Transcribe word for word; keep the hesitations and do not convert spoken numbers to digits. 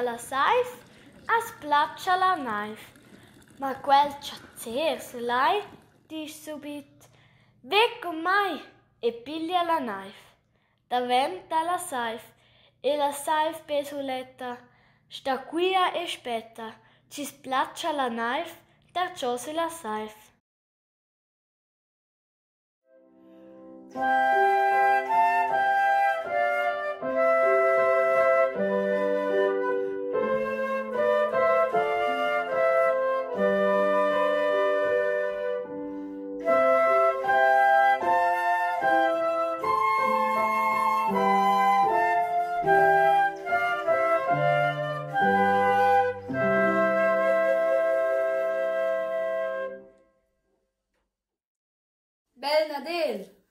la saif, as placcia la naif. Ma quel ciazzers lai, dis subit, ve con mai e piglia la naif. Daventa la saif, e la saif pesuletta, sta quia e spetta, ci splaccia la naif, perciò se la saif. Bel Nadel!